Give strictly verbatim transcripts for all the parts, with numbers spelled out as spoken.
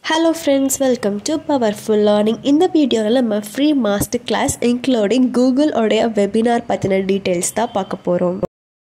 Hello friends, welcome to Powerful Learning. In the video, we will free master class including Google oda webinar pathina details da paakaporom.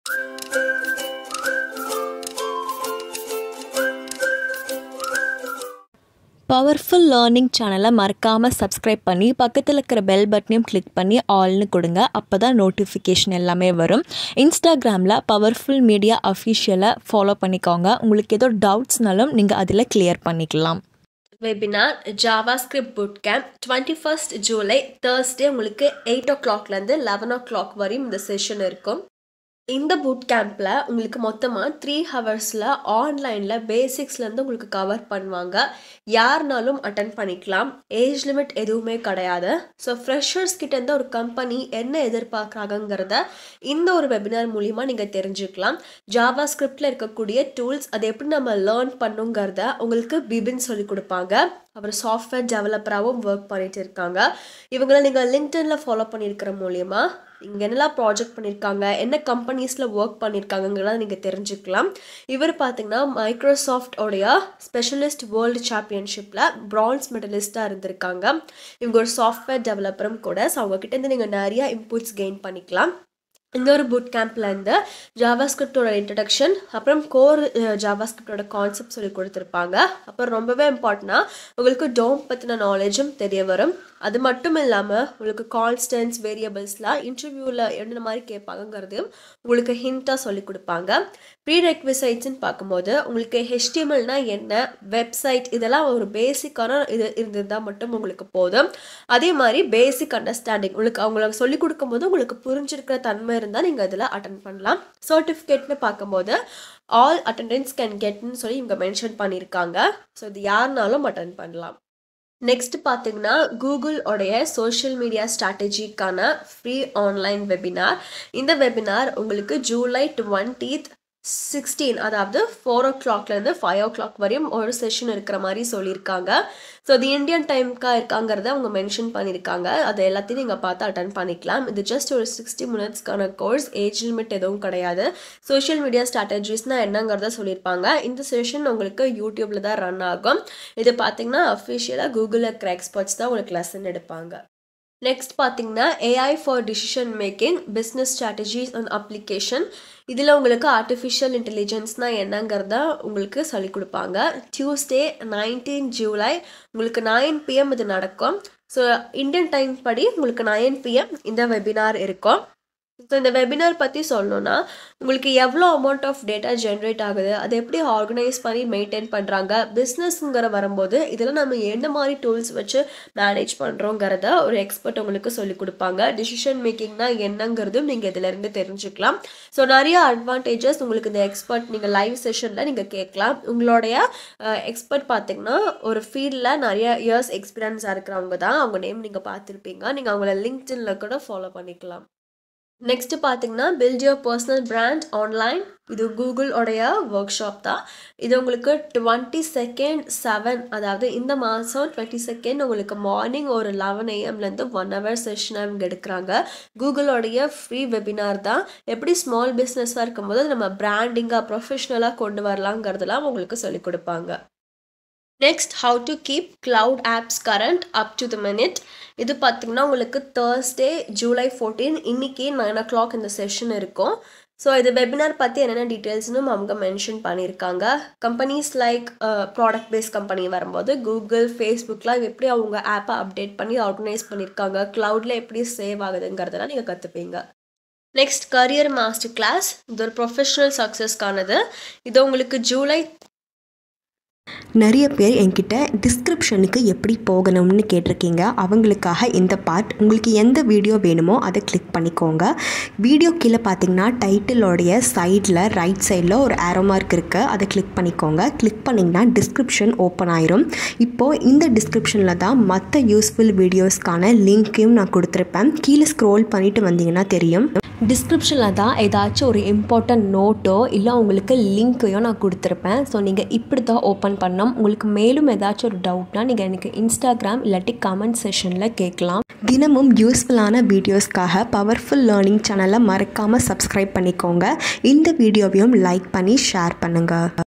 Powerful Learning channel மறக்காம subscribe பண்ணி பக்கத்துல இருக்கிற bell button click பண்ணி all னு கொடுங்க. அப்பதான் notification எல்லாமே வரும். Instagramல Powerful Media official follow பண்ணிக்கோங்க. உங்களுக்கு ஏதோ doubtsனாலும் நீங்க அதில clear பண்ணிக்கலாம். Webinar JavaScript Bootcamp twenty-first July Thursday உங்களுக்கு eight o'clock ல இருந்து eleven o'clock வரையும் இந்த செஷன் இருக்கும். இந்த boot campல உங்களுக்கு மொத்தமா three ஹவர்ஸ்ல ஆன்லைன்ல பேசிக்ஸ்ல இருந்து உங்களுக்கு கவர் பண்ணுவாங்க. யார்னாலும் அட்டெண்ட் பண்ணிக்கலாம். ஏஜ் லிமிட் எதுவுமே கிடையாது. சோ ஃப்ரெஷர்ஸ் கிட்ட இருந்து ஒரு கம்பெனி என்ன எதிர்பார்க்கறாங்கங்கறத இந்த ஒரு வெபினார் மூலமா நீங்க தெரிஞ்சுக்கலாம். JavaScriptல இருக்கக்கூடிய டூல்ஸ் அதை எப்படி நம்ம லேர்ன் பண்ணுங்கறத உங்களுக்கு பிபின் சொல்லி கொடுப்பாங்க. அவர் சாஃப்ட்வேர் டெவலப்பராவும் வர்க் பண்ணிட்டு இருக்காங்க. இவங்கள நீங்க LinkedInல ஃபாலோ பண்ணியிருக்கிற மூலமா இங்க என்னலாம் ப்ராஜெக்ட் பண்ணிருக்காங்க, என்ன கம்பெனிஸ்ல வர்க் பண்ணிருக்காங்கங்கறத நீங்க தெரிஞ்சுக்கலாம். இவர் பாத்தீங்கன்னா மைக்ரோசாஃப்ட் உடைய ஸ்பெஷலிஸ்ட் வேர்ல்ட் சாம்பியன்ஷிப்ல பிரான்ஸ் மெடலிஸ்டா இருந்திருக்காங்க. இவங்க ஒரு சாஃப்ட்வேர் டெவலப்பரும் கூட. சோ அவங்க கிட்ட இருந்து நீங்க நிறைய இன்புட்ஸ் கெயின் பண்ணிக்கலாம். இந்த ஒரு boot campல இருந்து JavaScript ஓட இன்ட்ரோடக்ஷன், அப்புறம் கோர் JavaScript ஓட கான்செப்ட் சொல்லி கொடுத்திருப்பாங்க. அப்புறம் ரொம்பவே இம்பார்ட்டன்ட்டா உங்களுக்கு டோம் பத்தின நாலேஜும் தெரிய வரும். அது மட்டும் இல்லாம உங்களுக்கு கான்ஸ்டன்ட்ஸ் வேரியபிள்ஸ்லாம் இன்டர்வியூல என்ன மாதிரி கேட்பாங்கங்கறதையும் உங்களுக்கு ஹிண்டா சொல்லி கொடுப்பாங்க. ப்ரீ ரெக்விசைட்ஸ்னு பார்க்கும்போது உங்களுக்கு H T M L னா என்ன, வெப்சைட் இதெல்லாம் ஒரு பேசிக்கான இது இருந்ததா மட்டும் உங்களுக்கு போதும். அதே மாதிரி பேசிக் அண்டர்ஸ்டாண்டிங் உங்களுக்கு அவங்களுக்கு சொல்லி கொடுக்கும்போது உங்களுக்கு புரிஞ்சிருக்கிற தன்மை இருந்தா நீங்க அதில் அட்டெண்ட் பண்ணலாம். சர்டிஃபிகேட்னு பார்க்கும்போது ஆல் அட்டெண்டன்ஸ் கேன் கெட்னு சொல்லி இவங்க மென்ஷன் பண்ணியிருக்காங்க. ஸோ இது யாருனாலும் அட்டெண்ட் பண்ணலாம். நெக்ஸ்ட் பார்த்தீங்கன்னா கூகுள் உடைய சோஷியல் மீடியா ஸ்ட்ராட்டஜிக்கான ஃப்ரீ ஆன்லைன் வெபினார். இந்த வெபினார் உங்களுக்கு ஜூலை டுவெண்ட்டித் சிக்ஸ்டீன் அதாவது ஃபோர் ஓ கிளாக்லேருந்து ஃபைவ் ஓ கிளாக் வரையும் ஒரு செஷன் இருக்கிற மாதிரி சொல்லியிருக்காங்க. ஸோ அது இந்தியன் டைமுக்கா இருக்காங்கிறத அவங்க மென்ஷன் பண்ணியிருக்காங்க. அது எல்லாத்தையும் நீங்கள் பார்த்து அட்டன் பண்ணிக்கலாம். இது ஜஸ்ட் ஒரு சிக்ஸ்டி மினிட்ஸ்க்கான கோர்ஸ். ஏஜ் லிமிட் எதுவும் கிடையாது. சோஷியல் மீடியா ஸ்ட்ராட்டஜிஸ்னால் என்னங்கிறத சொல்லியிருப்பாங்க. இந்த செஷன் உங்களுக்கு யூடியூப்பில் தான் ரன் ஆகும். இது பார்த்தீங்கன்னா அஃபிஷியலாக கூகுளில் இருக்கிற எக்ஸ்பர்ட்ஸ் தான் உங்களுக்கு லெசன் எடுப்பாங்க. நெக்ஸ்ட் பார்த்தீங்கன்னா AI for decision making business strategies and application. இதில் உங்களுக்கு ஆர்டிஃபிஷியல் இன்டெலிஜென்ஸ்னால் என்னங்கிறத உங்களுக்கு சொல்லிக் கொடுப்பாங்க. டியூஸ்டே நைன்டீன் ஜூலை உங்களுக்கு நைன் பிஎம் இது நடக்கும். ஸோ இந்தியன் டைம் படி உங்களுக்கு நைன் பிஎம் இந்த வெபினார் இருக்கும். ஸோ இந்த வெபினார் பற்றி சொல்லணுன்னா உங்களுக்கு எவ்வளோ அமௌண்ட் ஆஃப் டேட்டா ஜென்ரேட் ஆகுது, அதை எப்படி ஆர்கனைஸ் பண்ணி மெயின்டைன் பண்ணுறாங்க, பிஸ்னஸ்ங்கிற வரும்போது இதில் நம்ம என்ன மாதிரி டூல்ஸ் வச்சு மேனேஜ் பண்ணுறோங்கிறத ஒரு எக்ஸ்பர்ட் உங்களுக்கு சொல்லிக் கொடுப்பாங்க. டிசிஷன் மேக்கிங்னா என்னங்கிறதும் நீங்கள் இதிலேருந்து தெரிஞ்சுக்கலாம். ஸோ நிறைய அட்வான்டேஜஸ் உங்களுக்கு இந்த எக்ஸ்பர்ட் நீங்கள் லைவ் செஷனில் நீங்கள் கேட்கலாம். உங்களுடைய எக்ஸ்பர்ட் பார்த்தீங்கன்னா ஒரு ஃபீல்டில் நிறைய இயர்ஸ் எக்ஸ்பீரியன்ஸாக இருக்கிறவங்க தான். அவங்க நேம் நீங்கள் பார்த்துருப்பீங்க. நீங்கள் அவங்கள லிங்க்டின்ல கூட ஃபாலோ பண்ணிக்கலாம். நெக்ஸ்ட் பார்த்தீங்கன்னா build your personal brand online. இது கூகுள் உடைய ஒர்க் ஷாப் தான். இது உங்களுக்கு டுவெண்ட்டி செகண்ட் செவன் அதாவது இந்த மாதம் டுவெண்ட்டி செகண்ட் உங்களுக்கு மார்னிங் ஒரு லெவன் ஏஎம்லேருந்து ஒன் ஹவர் செஷன் அவங்க எடுக்கிறாங்க. கூகுளோடைய ஃப்ரீ வெபினார் தான். எப்படி ஸ்மால் பிஸ்னஸாக இருக்கும்போது நம்ம பிராண்டிங்காக ப்ரொஃபஷ்னலாக கொண்டு வரலாங்கிறதுலாம் உங்களுக்கு சொல்லிக் கொடுப்பாங்க. Next how to keep cloud apps current up to the minute. இது பார்த்தீங்கன்னா உங்களுக்கு தேர்ஸ்டே ஜூலை ஃபோர்டீன் இன்னைக்கு நைன் ஓ கிளாக் இந்த செஷன் இருக்கும். ஸோ இது வெபினார் பற்றி என்னென்ன டீட்டெயில்ஸ்னும் அவங்க மென்ஷன் பண்ணியிருக்காங்க. Companies like product based company வரும்போது கூகுள் ஃபேஸ்புக்கில் எப்படி அவங்க ஆப்பை அப்டேட் பண்ணி ஆர்கனைஸ் பண்ணியிருக்காங்க, க்ளவுடில் எப்படி சேவ் ஆகுதுங்கிறதெல்லாம் நீங்கள் கற்றுப்பீங்க. Next career master class. இது ஒரு ப்ரொஃபஷனல் சக்ஸஸ்க்கானது. இது உங்களுக்கு ஜூலை நிறைய பேர் என்கிட்ட டிஸ்கிரிப்ஷனுக்கு எப்படி போகணும்னு கேட்டிருக்கீங்க. அவங்களுக்காக இந்த பார்ட். உங்களுக்கு எந்த வீடியோ வேணுமோ அதை கிளிக் பண்ணிக்கோங்க. வீடியோ கீழே பார்த்தீங்கன்னா டைட்டிலோடைய சைடில் ரைட் சைடில் ஒரு ஆரோ மார்க் இருக்குது. அதை கிளிக் பண்ணிக்கோங்க. கிளிக் பண்ணிங்கன்னா டிஸ்கிரிப்ஷன் ஓப்பன் ஆயிரும். இப்போது இந்த டிஸ்கிரிப்ஷனில் தான் மற்ற யூஸ்ஃபுல் வீடியோஸ்க்கான லிங்க்கையும் நான் கொடுத்துருப்பேன். கீழே ஸ்க்ரோல் பண்ணிவிட்டு வந்தீங்கன்னா தெரியும். டிஸ்கிரிப்ஷனில் தான் ஏதாச்சும் ஒரு இம்பார்ட்டன்ட் நோட்டோ இல்லை உங்களுக்கு லிங்க்கையோ நான் கொடுத்துருப்பேன். ஸோ நீங்கள் இப்படி தான் ஓப்பன் பண்ணோம். உங்களுக்கு மேலும் ஏதாச்சும் ஒரு டவுட்னா நீங்கள் எனக்கு இன்ஸ்டாகிராம் இல்லாட்டி கமெண்ட் செஷனில் கேட்கலாம். தினமும் யூஸ்ஃபுல்லான வீடியோஸ்க்காக பவர்ஃபுல் லேர்னிங் சேனலை மறக்காமல் சப்ஸ்கிரைப் பண்ணிக்கோங்க. இந்த வீடியோவையும் லைக் பண்ணி ஷேர் பண்ணுங்கள்.